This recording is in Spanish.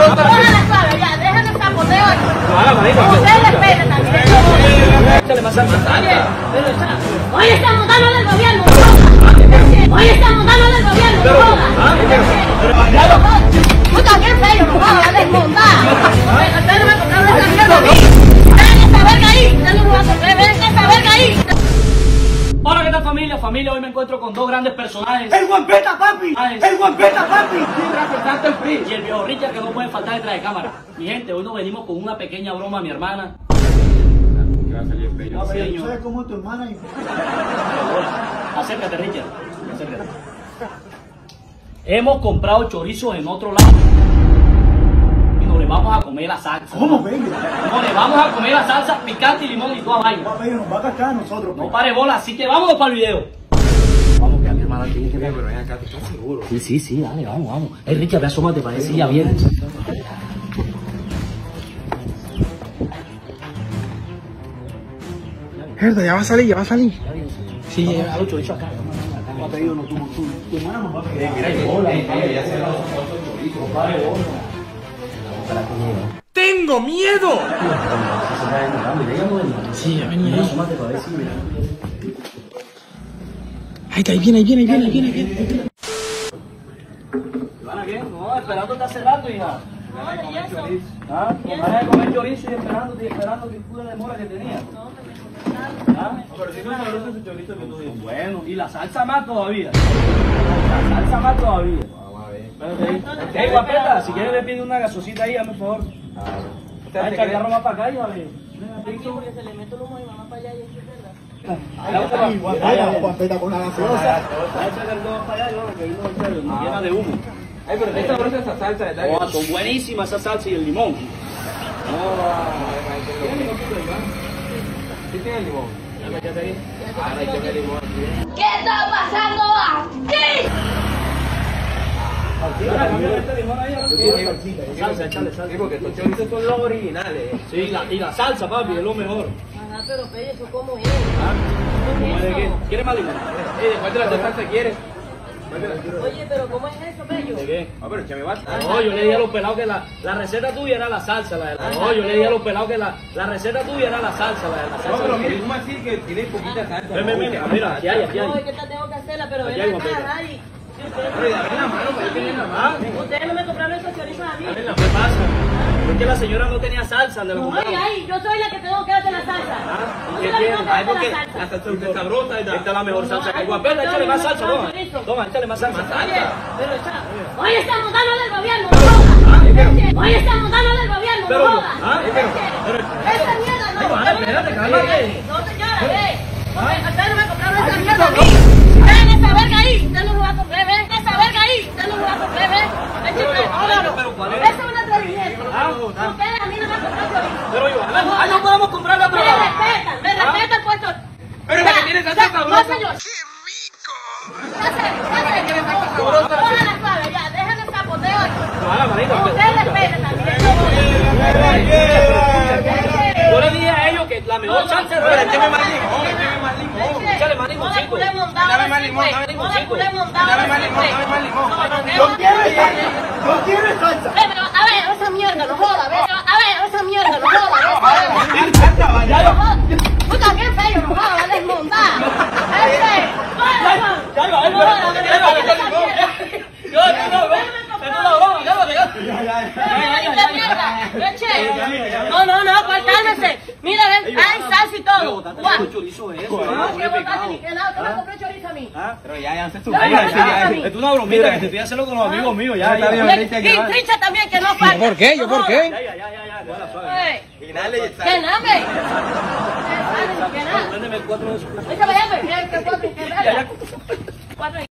Póngala suave, ya, dejen el sapoteo aquí. Ustedes respeten también. Échale más salsa. Hoy estamos dando del gobierno, hoy estamos dando del gobierno, no jodas. Tú también feo, no jodas, desmontar. Ustedes no me compraron esa mierda a mí. Ven esa verga ahí, ustedes no me van a comprar, ven esa verga ahí. Hola, ¿qué tal familia? Hoy me encuentro con dos grandes personajes. ¡El Guampeta, papi! ¡El Guampeta, papi! Representante el PRI y el viejo Richard, que no puede faltar detrás de cámara. Mi gente, hoy nos venimos con una pequeña broma a mi hermana. ¿Sabes cómo es tu hermana? Acércate, Richard. Acércate. Hemos comprado chorizos en otro lado. Y nos le vamos a comer la salsa. ¿Cómo, bello? Nos le vamos a comer la salsa picante y limón y toda vaina. Bello, nos va a cascar a nosotros. No pare bola, así que vámonos para el video. Vamos, que a mi hermana tiene que ver. Pero ven acá, ¿tú estás seguro? Sí, dale, vamos. Richard, ve, asómate para decir ya viene. Herda, ya va a salir. Sí, ya los chorizos acá. Tu hermana nos va a pedir. ¡Tengo miedo! Sí, ya venía ahí. Ahí viene. ¿Van a qué? No, esperándote hace rato, hija. ¿Ah? Van a comer chorizo y esperando que tú la demora que tenía. ¿Ah? Pero si no es sabroso ese chorizo que tú dices. Bueno, y la salsa más todavía. Vamos a ver. Hey, Guapeta, si quieres le pide una gasosita ahí, hazme un favor. Claro. Echa el carro más para acá, hija, ve. Porque se le meto el humo y van para allá y eso es verdad. Guampeta con la gaseosa. Echa el carro para allá, yo, que ahí no llena de humo. Ay, pero está sabrosa esa salsa, ¿verdad? Oh, son buenísimas esa salsa y el limón. ¿Sí tiene el limón? Ahora échame el limón. ¿Qué está pasando aquí? Salsa, échale salsa. Sí, porque estos chorizos son los originales. Sí, y la salsa, papi, es lo mejor. Ajá, pero Pello, ¿eso cómo es? ¿Cómo es de qué? ¿Quieres más limón? ¿Cuál de las dos salsas quieres? Oye, pero ¿cómo es eso, Pello? ¿De qué? Ah, pero échame más. No, yo le dije a los pelados que la receta tuya era la salsa. No, yo le dije a los pelados que la receta tuya era la salsa. No, pero mire, ¿cómo decir que tiene poquita salsa? Mira, aquí hay. No, es que esta tengo que hacerla, pero Aquí ven hay acá, papel. Dari. Pero dame la mano, para yo tener la mano. Ustedes no me compraron esos chorizos a mí. ¿Qué pasa? Es que la señora no tenía salsa. De No, ay, yo soy la que tengo que hacer la salsa. Yo soy la que tengo que Ay, hacer porque la la salsa. salsa usted es sabrosa, ¿verdad? Esta es la mejor salsa que hay. Guapeta, échale más salsa, toma, échale más salsa. Hoy estamos dando del gobierno, no jodas. Hoy estamos dando del gobierno, no jodas. Esa mierda no. Espérate, cálmate. No, señora, ustedes no me compraron esa mierda a mí. Ven esa verga ahí, usted no me va a comprar, ven esa verga ahí, usted no me va a comprar, ven. Pero ¿cuál es? Eso es un atrevimiento. Ustedes a mí no me han comprado chorizo. Pero yo, no podemos comprar la Me respetan puesto. Pero la que tiene salsa sabrosa. No, señor. Póngala suave, ya, dejen el sapoteo aquí. Ustedes respeten también. Yo le dije a ellos que la mejor salsa era Échame más limón. échale más limón. Dame más limón, dame limón. Dame más limón. ¿No quieres salsa? A ver, esa mierda, no joda, a ver, esa mierda, no joda. Tú también feo, no joda, va a desmontar. No, pues cálmese. Mira, ven, hay salsa y todo. ¿Qué chorizo es eso? ¿Qué botaste ni que nada? ¿Tú me compré chorizo a mí? Pero ya se Es una bromita que te estoy haciendo con los amigos míos. Ya. Y Tricha también, que no falta. ¿Por qué? ¿Yo por qué? Ya. ¿Qué nada? ¿Qué nada? Préndeme 4 de esos. Échame, ¿qué 4? ¿Qué